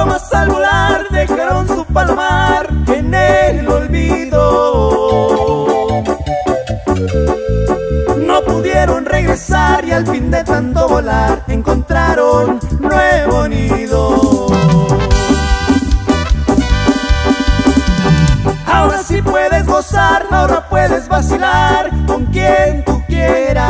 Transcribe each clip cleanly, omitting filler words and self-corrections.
palomas al volar dejaron su palomar en el olvido. No pudieron regresar y al fin de tanto volar encontraron nuevo nido. Ahora sí puedes gozar, ahora puedes vacilar con quien tú quieras.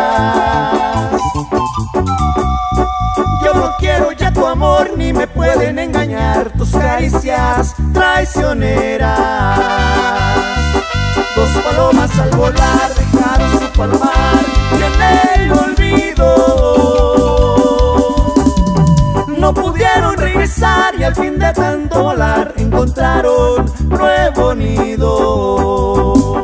Yo no quiero ya tu amor, ni me pueden engañar tus caricias traicioneras. Dos palomas al volar dejaron su palomar y en el olvido. No pudieron regresar y al fin de tanto volar encontraron nuevo nido.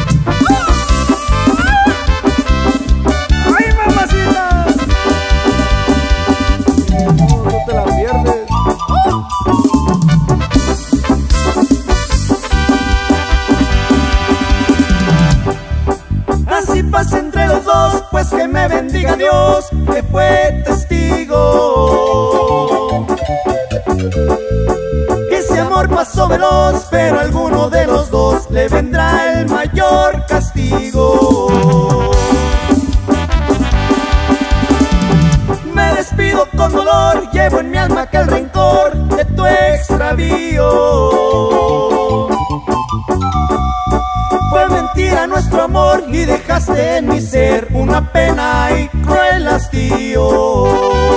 ¡Ay, mamacita! No te la pierdes. Así pasa entre los dos, pues que me bendiga Dios, que fue testigo. Ese amor pasó veloz, pero a alguno de los dos le vendrá el mayor castigo. Me despido con dolor, llevo en mi alma aquel rencor de tu extravío. Fue mentira nuestro amor y dejaste en mi ser una pena y cruel hastío.